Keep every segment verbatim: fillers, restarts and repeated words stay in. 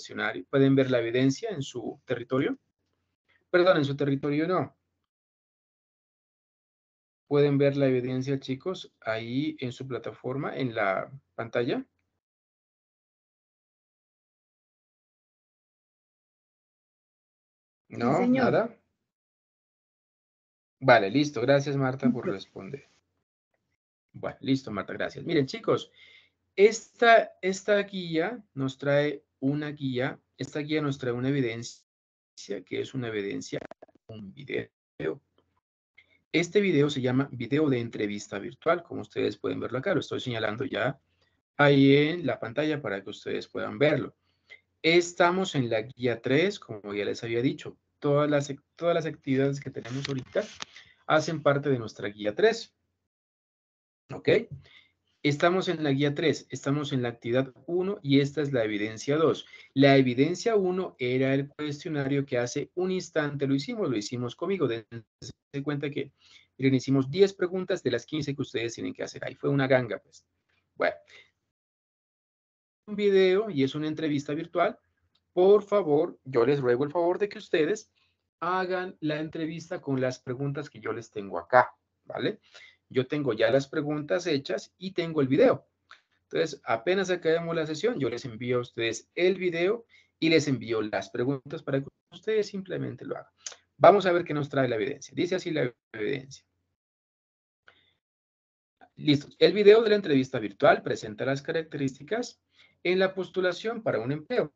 cuestionario. ¿Pueden ver la evidencia en su territorio? Perdón, en su territorio no. ¿Pueden ver la evidencia, chicos, ahí en su plataforma, en la pantalla? Sí, ¿No? señor. ¿Nada? Vale, listo. Gracias, Marta, Sí, por profe. responder. Bueno, listo, Marta, gracias. Miren, chicos, esta, esta guía nos trae una guía, esta guía nos trae una evidencia, que es una evidencia, un video. Este video se llama video de entrevista virtual, como ustedes pueden verlo acá, lo estoy señalando ya ahí en la pantalla para que ustedes puedan verlo. Estamos en la guía tres, como ya les había dicho, todas las, todas las actividades que tenemos ahorita hacen parte de nuestra guía tres. ¿Ok? Estamos en la guía tres, estamos en la actividad uno y esta es la evidencia dos. La evidencia uno era el cuestionario que hace un instante lo hicimos, lo hicimos conmigo. Dense cuenta que, miren, hicimos diez preguntas de las quince que ustedes tienen que hacer. Ahí fue una ganga, pues. Bueno, un video y es una entrevista virtual. Por favor, yo les ruego el favor de que ustedes hagan la entrevista con las preguntas que yo les tengo acá, ¿vale? Yo tengo ya las preguntas hechas y tengo el video. Entonces, apenas acabemos la sesión, yo les envío a ustedes el video y les envío las preguntas para que ustedes simplemente lo hagan. Vamos a ver qué nos trae la evidencia. Dice así la evidencia. Listo. El video de la entrevista virtual presenta las características en la postulación para un empleo.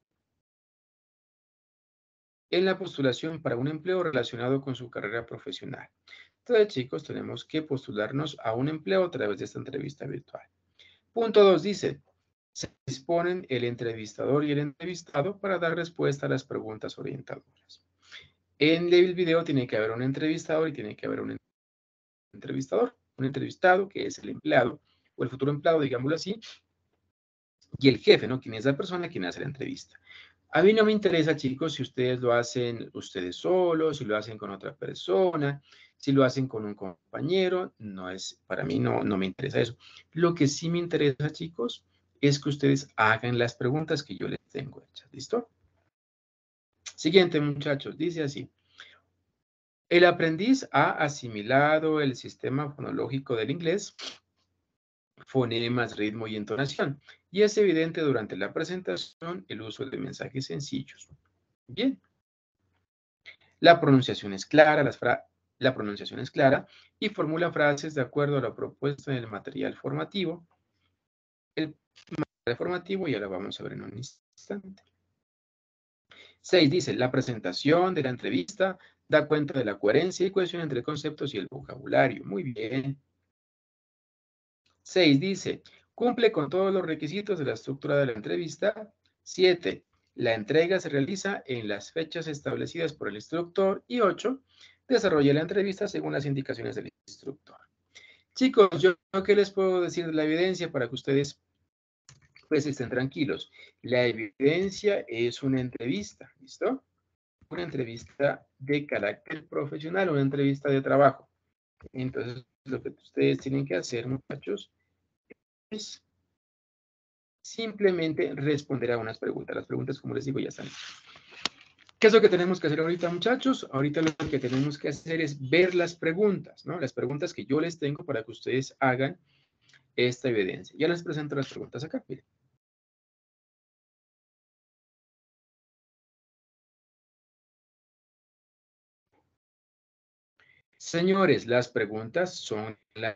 En la postulación para un empleo relacionado con su carrera profesional. Entonces, chicos, tenemos que postularnos a un empleo a través de esta entrevista virtual. Punto dos dice, se disponen el entrevistador y el entrevistado para dar respuesta a las preguntas orientadoras. En el video tiene que haber un entrevistador y tiene que haber un entrevistador, un entrevistado que es el empleado o el futuro empleado, digámoslo así, y el jefe, ¿no? Quien es la persona quien hace la entrevista. A mí no me interesa, chicos, si ustedes lo hacen ustedes solos, si lo hacen con otra persona, si lo hacen con un compañero, no es, para mí no, no me interesa eso. Lo que sí me interesa, chicos, es que ustedes hagan las preguntas que yo les tengo hechas, ¿listo? Siguiente, muchachos, dice así. El aprendiz ha asimilado el sistema fonológico del inglés, fonemas, ritmo y entonación, y es evidente durante la presentación el uso de mensajes sencillos. Bien. La pronunciación es clara, las fra la pronunciación es clara y formula frases de acuerdo a lo propuesto en el material formativo. El material formativo ya lo vamos a ver en un instante. seis dice, la presentación de la entrevista da cuenta de la coherencia y cohesión entre conceptos y el vocabulario. Muy bien. seis dice, cumple con todos los requisitos de la estructura de la entrevista. siete, la entrega se realiza en las fechas establecidas por el instructor. Y ocho, desarrolla la entrevista según las indicaciones del instructor. Chicos, yo qué les puedo decir de la evidencia para que ustedes pues estén tranquilos. La evidencia es una entrevista, ¿listo? Una entrevista de carácter profesional, una entrevista de trabajo. Entonces, lo que ustedes tienen que hacer, muchachos, es simplemente responder a unas preguntas. Las preguntas, como les digo, ya están. ¿Qué es lo que tenemos que hacer ahorita, muchachos? Ahorita lo que tenemos que hacer es ver las preguntas, ¿no? Las preguntas que yo les tengo para que ustedes hagan esta evidencia. Ya les presento las preguntas acá, miren. Señores, las preguntas son las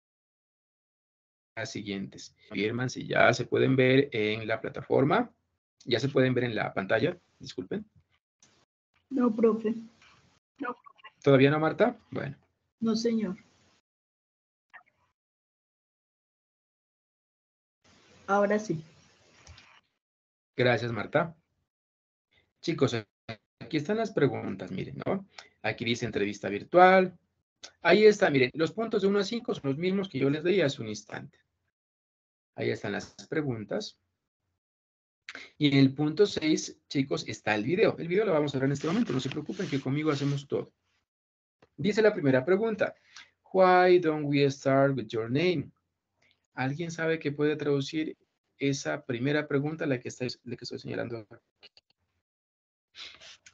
siguientes. Confirman si ya se pueden ver en la plataforma. Ya se pueden ver en la pantalla. Disculpen. No, profe. No. ¿Todavía no, Marta? Bueno. No, señor. Ahora sí. Gracias, Marta. Chicos, aquí están las preguntas, miren, ¿no? Aquí dice entrevista virtual. Ahí está, miren, los puntos de uno a cinco son los mismos que yo les di hace un instante. Ahí están las preguntas. Y en el punto seis, chicos, está el video. El video lo vamos a ver en este momento. No se preocupen que conmigo hacemos todo. Dice la primera pregunta. Why don't we start with your name? ¿Alguien sabe qué puede traducir esa primera pregunta, la que, está, la que estoy señalando aquí?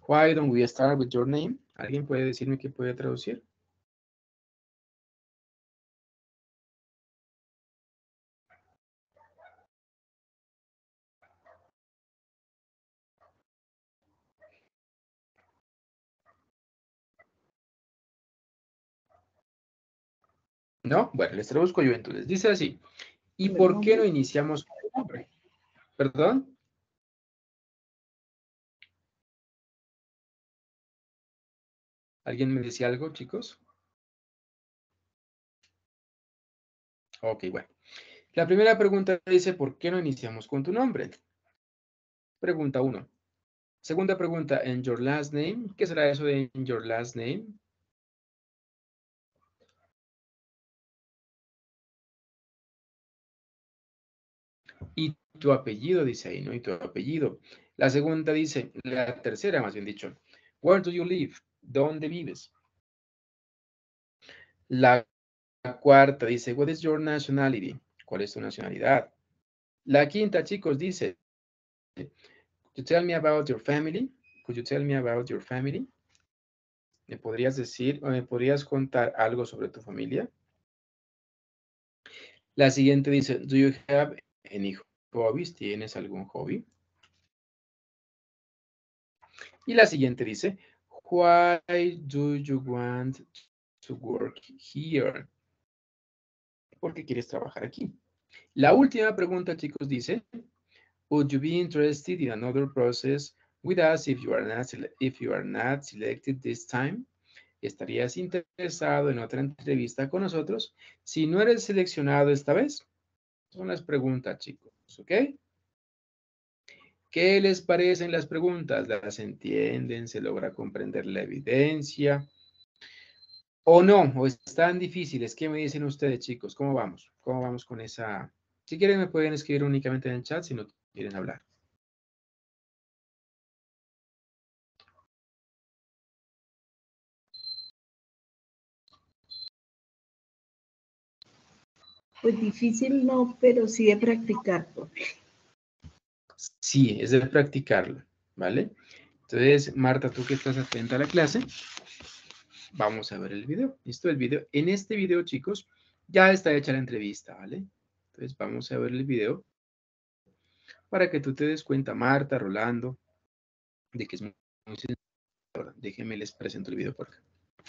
Why don't we start with your name? ¿Alguien puede decirme qué puede traducir? ¿No? Bueno, les traduzco yo entonces. Dice así. ¿Y ¿El por qué no nombre? iniciamos con el nombre? ¿Perdón? ¿Alguien me decía algo, chicos? Ok, bueno. La primera pregunta dice, ¿por qué no iniciamos con tu nombre? Pregunta uno. Segunda pregunta, ¿en your last name? ¿Qué será eso de in your last name? Y tu apellido, dice ahí, ¿no? Y tu apellido. La segunda dice, la tercera más bien dicho, where do you live? ¿Dónde vives? La cuarta dice, what is your nationality? ¿Cuál es tu nacionalidad? La quinta, chicos, dice, could you tell me about your family? Could you tell me about your family? ¿Me podrías decir o me podrías contar algo sobre tu familia? La siguiente dice, do you have any hobbies? ¿Tienes algún hobby? Y la siguiente dice, why do you want to work here? ¿Por qué quieres trabajar aquí? La última pregunta, chicos, dice, would you be interested in another process with us if you are not, if you are not selected this time? ¿Estarías interesado en otra entrevista con nosotros si no eres seleccionado esta vez? Son las preguntas, chicos, ¿ok? ¿Qué les parecen las preguntas? ¿Las entienden? ¿Se logra comprender la evidencia? ¿O no? ¿O están difíciles? ¿Qué me dicen ustedes, chicos? ¿Cómo vamos? ¿Cómo vamos con esa? Si quieren me pueden escribir únicamente en el chat si no quieren hablar. Pues difícil no, pero sí de practicar, profe. Sí, es de practicarlo, ¿vale? Entonces, Marta, tú que estás atenta a la clase, vamos a ver el video. ¿Listo? El video. En este video, chicos, ya está hecha la entrevista, ¿vale? Entonces, vamos a ver el video para que tú te des cuenta, Marta, Rolando, de que es muy sencillo. Déjenme les presento el video por acá.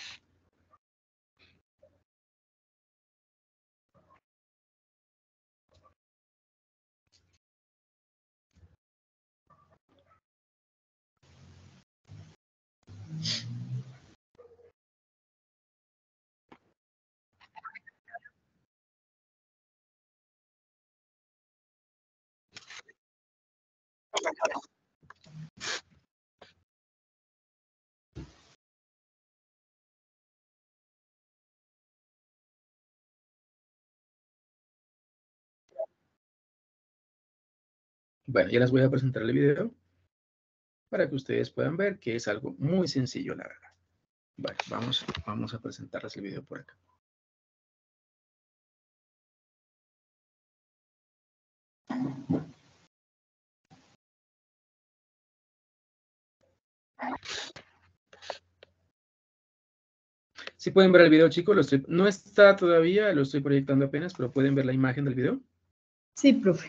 Bueno, ya les voy a presentar el video para que ustedes puedan ver que es algo muy sencillo, la verdad. Bueno, vamos, vamos a presentarles el video por acá. Si pueden ver el video, chicos, lo estoy, no está todavía, lo estoy proyectando apenas, pero pueden ver la imagen del video. Sí, profe.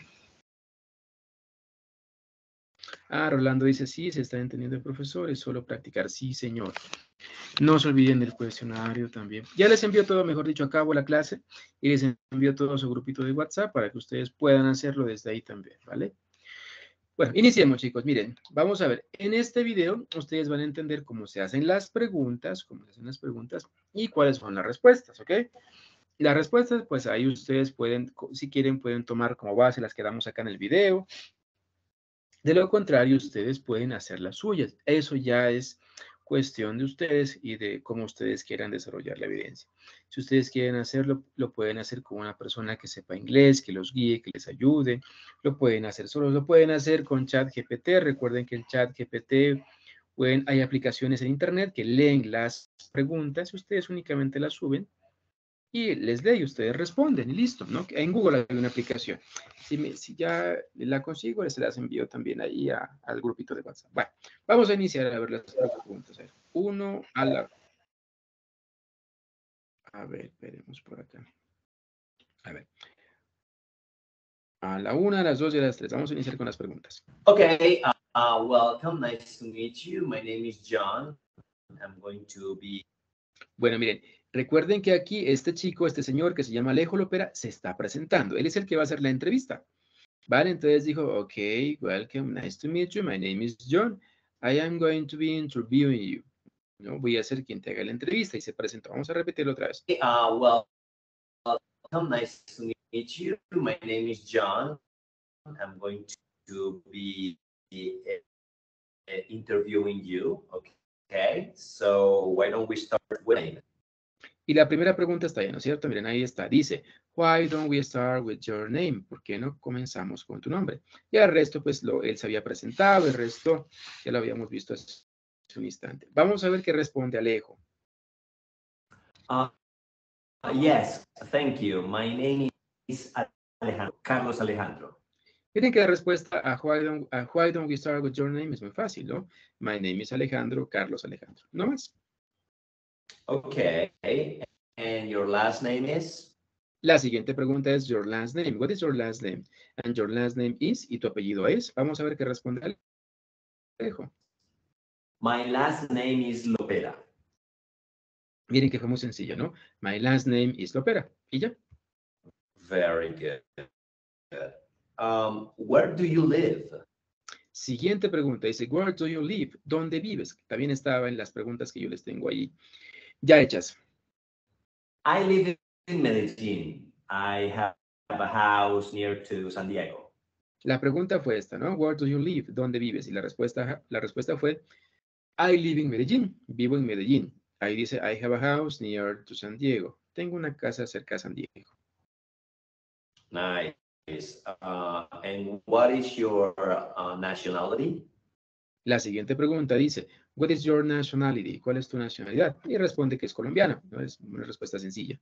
Ah, Rolando dice, sí, se está entendiendo el profesor, es solo practicar. Sí, señor. No se olviden del cuestionario también. Ya les envío todo, mejor dicho, a cabo la clase y les envío todo a su grupito de WhatsApp para que ustedes puedan hacerlo desde ahí también, ¿vale? Bueno, iniciemos, chicos. Miren, vamos a ver. En este video, ustedes van a entender cómo se hacen las preguntas, cómo se hacen las preguntas y cuáles son las respuestas, ¿ok? Las respuestas, pues ahí ustedes pueden, si quieren, pueden tomar como base las que damos acá en el video. De lo contrario, ustedes pueden hacer las suyas. Eso ya es cuestión de ustedes y de cómo ustedes quieran desarrollar la evidencia. Si ustedes quieren hacerlo, lo pueden hacer con una persona que sepa inglés, que los guíe, que les ayude. Lo pueden hacer solos, lo pueden hacer con ChatGPT. Recuerden que el ChatGPT, pueden, hay aplicaciones en internet que leen las preguntas y ustedes únicamente las suben y les lee y ustedes responden y listo, ¿no? En Google hay una aplicación. Si, me, si ya la consigo, se las envío también ahí a, al grupito de WhatsApp. Bueno, vamos a iniciar a ver las preguntas. A ver, uno a la... A ver, esperemos por acá. A ver. A la una, a las dos y a las tres. Vamos a iniciar con las preguntas. Okay, uh, uh, welcome. Nice to meet you. My name is John. I'm going to be... Bueno, miren, recuerden que aquí este chico, este señor que se llama Alejo Lopera, se está presentando. Él es el que va a hacer la entrevista. Vale, entonces dijo, ok, welcome, nice to meet you. My name is John. I am going to be interviewing you. ¿No? Voy a ser quien te haga la entrevista y se presentó. Vamos a repetirlo otra vez. Uh, well, welcome. Nice to meet you. My name is John. I'm going to be uh, interviewing you. Okay, so why don't we start with... Y la primera pregunta está ahí, ¿no es cierto? Miren, ahí está. Dice, why don't we start with your name? ¿Por qué no comenzamos con tu nombre? Y el resto, pues, lo, él se había presentado. El resto ya lo habíamos visto hace un instante. Vamos a ver qué responde Alejo. Uh, yes, thank you. My name is Alejandro, Carlos Alejandro. Miren que la respuesta a why, don't, a why don't we start with your name es muy fácil, ¿no? My name is Alejandro, Carlos Alejandro. ¿No más? Okay, and your last name is? La siguiente pregunta es your last name. What is your last name? And your last name is, y tu apellido es. Vamos a ver qué responde Alejo. My last name is Lopera. Miren que fue muy sencillo, ¿no? My last name is Lopera. ¿Y ya? Very good. Um, where do you live? Siguiente pregunta. Dice, where do you live? ¿Dónde vives? También estaba en las preguntas que yo les tengo ahí ya hechas. I live in Medellín. I have a house near to San Diego. La pregunta fue esta, ¿no? Where do you live? ¿Dónde vives? Y la respuesta, la respuesta fue, I live in Medellín. Vivo en Medellín. Ahí dice, I have a house near to San Diego. Tengo una casa cerca de San Diego. Nice. Uh, and what is your uh, nationality? La siguiente pregunta dice, what is your nationality? ¿Cuál es tu nacionalidad? Y responde que es colombiano. ¿No? Es una respuesta sencilla.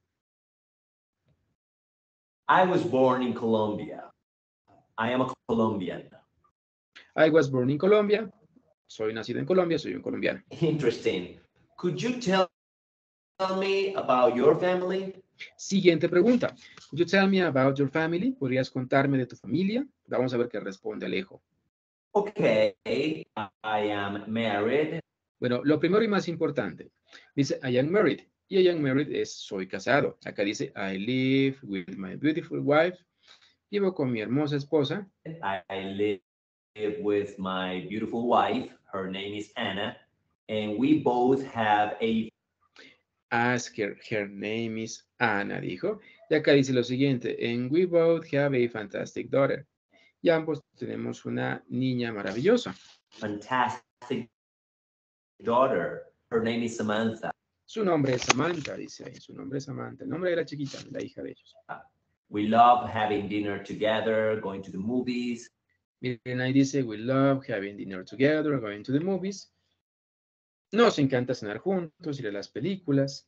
I was born in Colombia. I am a Colombian. I was born in Colombia. Soy nacido en Colombia, soy un colombiano. Interesting. Could you tell me about your family? Siguiente pregunta. Could you tell me about your family? ¿Podrías contarme de tu familia? Vamos a ver qué responde Alejo. Okay, I am married. Bueno, lo primero y más importante. Dice, I am married. Y I am married es, soy casado. Acá dice, I live with my beautiful wife. Vivo con mi hermosa esposa. I, I live with my beautiful wife. Her name is Anna. And we both have a... Ask her, her name is Anna, dijo. Y acá dice lo siguiente, and we both have a fantastic daughter. Y ambos tenemos una niña maravillosa. Fantastic daughter. Her name is Samantha. Su nombre es Samantha, dice ahí. Su nombre es Samantha. El nombre de la chiquita, la hija de ellos. We love having dinner together, going to the movies. Miren, ahí dice, we love having dinner together, going to the movies. Nos encanta cenar juntos, ir a las películas.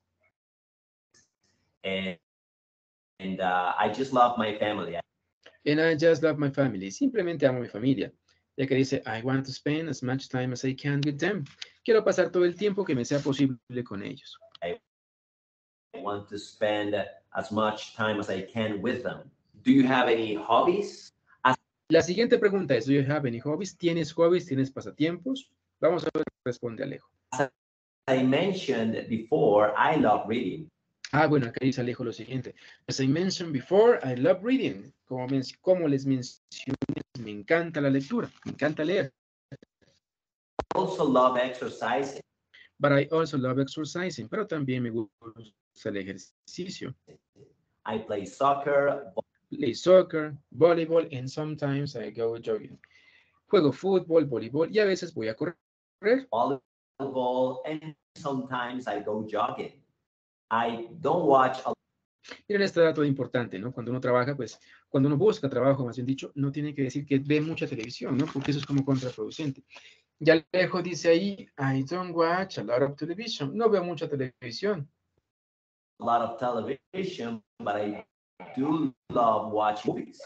And, and uh, I just love my family. And I just love my family. Simplemente amo a mi familia. Ya que dice, I want to spend as much time as I can with them. Quiero pasar todo el tiempo que me sea posible con ellos. I want to spend as much time as I can with them. Do you have any hobbies? As La siguiente pregunta es, do you have any hobbies? ¿Tienes hobbies? ¿Tienes pasatiempos? Vamos a ver qué responde Alejo. I mentioned before, I love reading. Ah, bueno, acá dice Alejo lo siguiente. As I mentioned before, I love reading. Como, como les mencioné, me encanta la lectura, me encanta leer. I also love exercising. But I also love exercising. Pero también me gusta el ejercicio. I play soccer. Play soccer, volleyball, and sometimes I go jogging. Juego fútbol, voleibol, y a veces voy a correr. Volleyball, and sometimes I go jogging. I don't watch a... Miren este dato importante, ¿no? Cuando uno trabaja, pues, cuando uno busca trabajo, más bien dicho, no tiene que decir que ve mucha televisión, ¿no? Porque eso es como contraproducente. Ya lejos dice ahí, I don't watch a lot of television. No veo mucha televisión. lot of television, but I do love watching movies.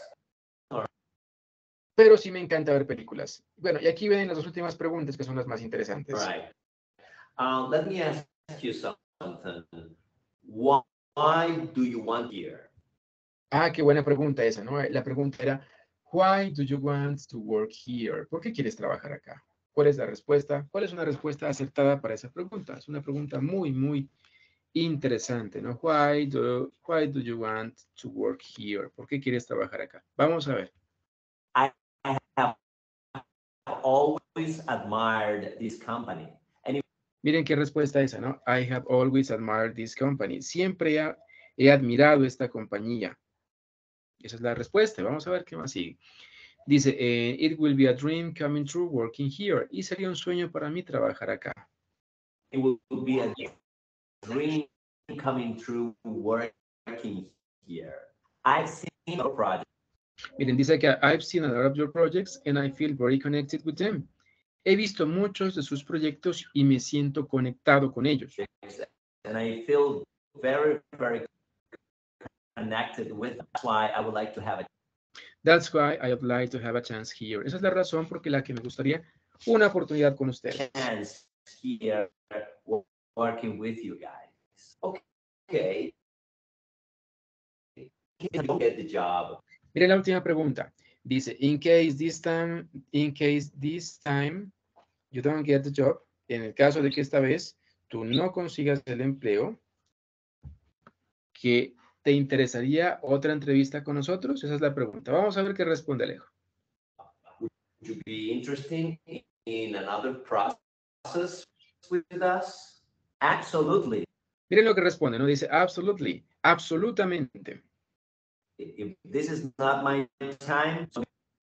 Pero sí me encanta ver películas. Bueno, y aquí vienen las dos últimas preguntas que son las más interesantes. Right. Um, let me ask you something. Why, why do you want here? Ah, qué buena pregunta esa, ¿no? La pregunta era, why do you want to work here? ¿Por qué quieres trabajar acá? ¿Cuál es la respuesta? ¿Cuál es una respuesta acertada para esa pregunta? Es una pregunta muy, muy interesante, ¿no? Why do, why do you want to work here? ¿Por qué quieres trabajar acá? Vamos a ver. I, I have always admired this company. And if Miren qué respuesta esa, ¿no? I have always admired this company. Siempre he, he admirado esta compañía. Esa es la respuesta. Vamos a ver qué más sigue. Dice, eh, it will be a dream coming true working here. Y sería un sueño para mí trabajar acá. it will be a dream coming true working here. I've seen your project. Miren, dice que I've seen a lot of your projects and I feel very connected with them. He visto muchos de sus proyectos y me siento conectado con ellos. And I feel very, very connected with them. That's why I would like to have a That's why I would like to have a chance here. Esa es la razón por la que me gustaría una oportunidad con ustedes. chance here working with you guys. Okay. Can you get the job? Miren la última pregunta. Dice, in case this time, in case this time you don't get the job, en el caso de que esta vez tú no consigas el empleo, ¿que te interesaría otra entrevista con nosotros? Esa es la pregunta. Vamos a ver qué responde Alejo. Would you be interested in another process with us? Absolutely. Miren lo que responde, ¿no? Dice, absolutely, absolutamente. If this is not my time, so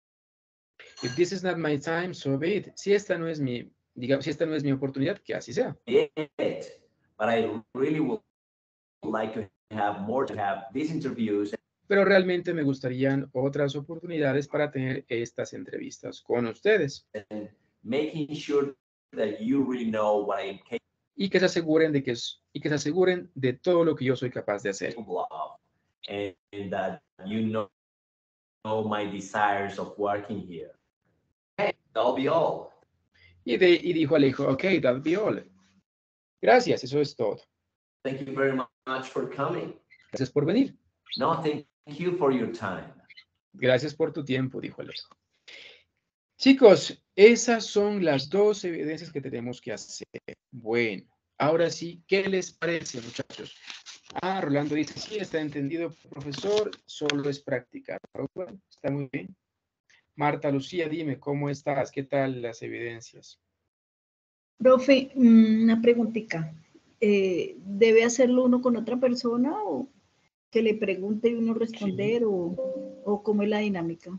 If this is not my time, so be it. Si esta no es mi, digamos, si esta no es mi oportunidad, que así sea. be it. But I really would like to have more to have these interviews Pero realmente me gustarían otras oportunidades para tener estas entrevistas con ustedes. and making sure that you really know what I am Y que se aseguren de que, es- y que se aseguren de todo lo que yo soy capaz de hacer. capable of, and, and that you know, know my desires of working here. Okay, that'll be all. Y, de, y dijo Alejo, ok, that'll be all. Gracias, eso es todo. Thank you very much for coming. Gracias por venir. No, thank you for your time. Gracias por tu tiempo, dijo Alejo. Chicos, esas son las dos evidencias que tenemos que hacer. Bueno, ahora sí, ¿qué les parece, muchachos? Ah, Rolando dice, sí, está entendido, profesor, solo es practicar. Bueno, está muy bien. Marta Lucía, dime, ¿cómo estás? ¿Qué tal las evidencias? Profe, mm, una preguntita. Eh, ¿Debe hacerlo uno con otra persona o que le pregunte y uno responder o, o cómo es la dinámica?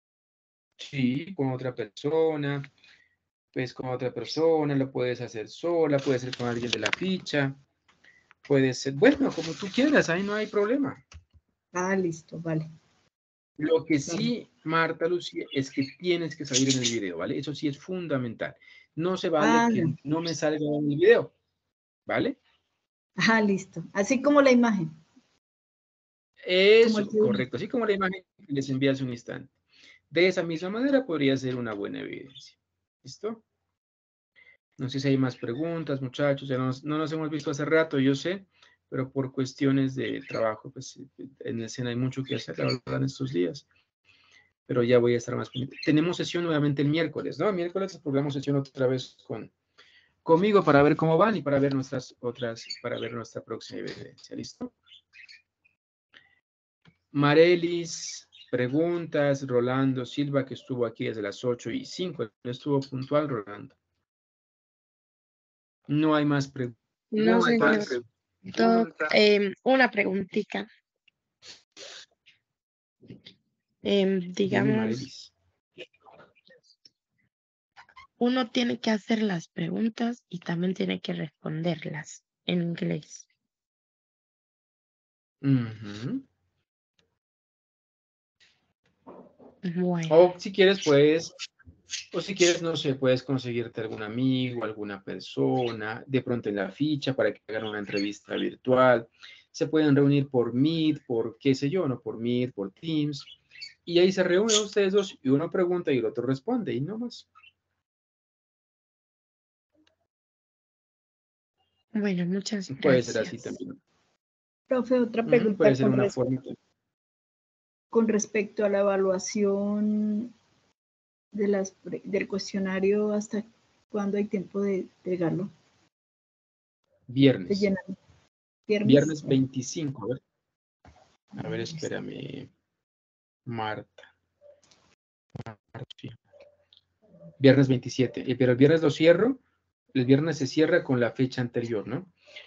Sí, con otra persona, pues con otra persona, lo puedes hacer sola, puede ser con alguien de la ficha, puede ser, bueno, como tú quieras, ahí no hay problema. Ah, listo, vale. Lo que sí, Marta Lucía, es que tienes que salir en el video, ¿vale? Eso sí es fundamental. No se vale Ah, que no. no me salga en el video, ¿vale? Ah, listo. Así como la imagen. Como Eso, el video. correcto. Así como la imagen que les envié hace un instante. De esa misma manera podría ser una buena evidencia. ¿Listo? No sé si hay más preguntas, muchachos. Ya nos- no nos hemos visto hace rato, yo sé, pero por cuestiones de trabajo, pues en el SENA hay mucho que hacer, la verdad, en estos días. Pero ya voy a estar más pendiente. Tenemos sesión nuevamente el miércoles, ¿no? El miércoles programamos sesión otra vez con, conmigo para ver cómo van y para ver nuestras otras, para ver nuestra próxima evidencia. ¿Listo? Marelis, preguntas, Rolando Silva, que estuvo aquí desde las ocho y cinco. Estuvo puntual, Rolando. No hay más preguntas. No, señor. Doc, eh, una preguntita. Em, Dime, digamos, Marelis. uno tiene que hacer las preguntas y también tiene que responderlas en inglés. Ujú. Bueno, O si quieres, puedes, o si quieres, no sé, puedes conseguirte algún amigo, alguna persona, de pronto en la ficha para que hagan una entrevista virtual. Se pueden reunir por Meet, por qué sé yo, no por Meet, por Teams. Y ahí se reúnen ustedes dos y uno pregunta y el otro responde y no más. Bueno, muchas Puede ser así gracias. también. Profe, otra Ujú, pregunta puede ser con, una res- forma. con respecto a la evaluación de las, pre- del cuestionario, ¿hasta cuándo hay tiempo de entregarlo? De Viernes. llenar. ¿Viernes? Viernes veinticinco. A ver, a ver espérame. Marta. Marta, sí. Viernes veintisiete. Eh, Pero el viernes lo cierro. El viernes se cierra con la fecha anterior, ¿no?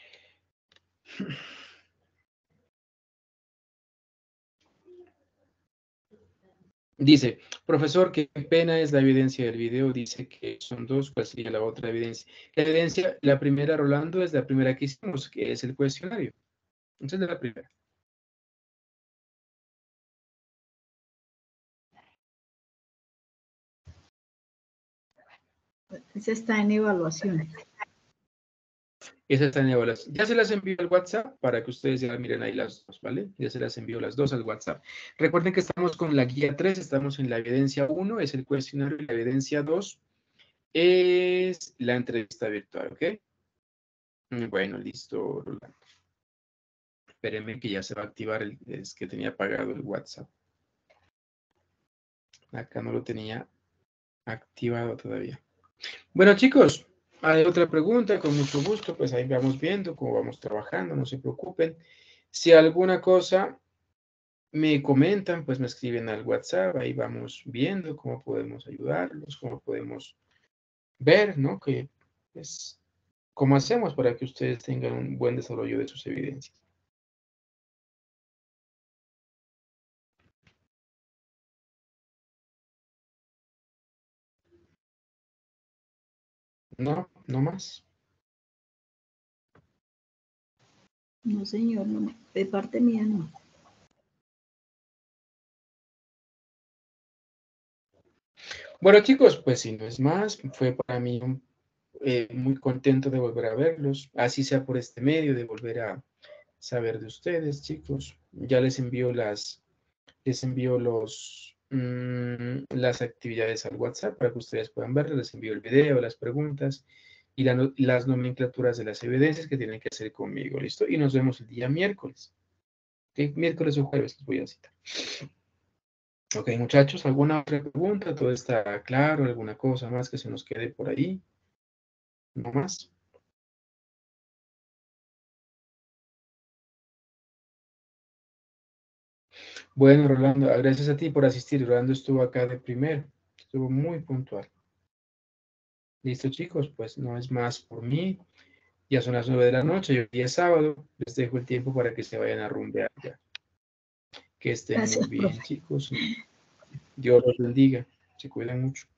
Dice, profesor, qué pena es la evidencia del video. Dice que son dos. ¿Cuál sería la otra evidencia? La evidencia, la primera, Rolando, es la primera que hicimos, que es el cuestionario. Entonces, es la primera. Ese está en evaluación. Esa está en evaluación. Ya se las envío al WhatsApp para que ustedes ya miren ahí las dos, ¿vale? Ya se las envío las dos al WhatsApp. Recuerden que estamos con la guía tres, estamos en la evidencia uno, es el cuestionario, y la evidencia dos es la entrevista virtual, ¿ok? Bueno, listo, Rolando. Espérenme que ya se va a activar, el, es que tenía apagado el WhatsApp. Acá no lo tenía activado todavía. Bueno, chicos, hay otra pregunta, con mucho gusto, pues ahí vamos viendo cómo vamos trabajando, no se preocupen. Si alguna cosa me comentan, pues me escriben al WhatsApp, ahí vamos viendo cómo podemos ayudarlos, cómo podemos ver, ¿no? Que, pues, cómo hacemos para que ustedes tengan un buen desarrollo de sus evidencias. No, no más. No, señor, no, de parte mía no. Bueno, chicos, pues si no es más, fue para mí un, eh, muy contento de volver a verlos, así sea por este medio, de volver a saber de ustedes, chicos. Ya les envío las, les envío los, mmm, las actividades al WhatsApp para que ustedes puedan verlas. Les envío el video, las preguntas y la, las nomenclaturas de las evidencias que tienen que hacer conmigo, ¿listo? Y nos vemos el día miércoles. ¿Okay? Miércoles o jueves les voy a citar. Ok, muchachos, ¿alguna otra pregunta? ¿Todo está claro? ¿Alguna cosa más que se nos quede por ahí? ¿No más? Bueno, Rolando, gracias a ti por asistir. Rolando estuvo acá de primero. Estuvo muy puntual. Listo, chicos, pues no es más por mí. Ya son las nueve de la noche, hoy es sábado. Les dejo el tiempo para que se vayan a rumbear ya. Que estén muy Gracias, bien, profe. chicos. Dios los bendiga. Se cuidan mucho.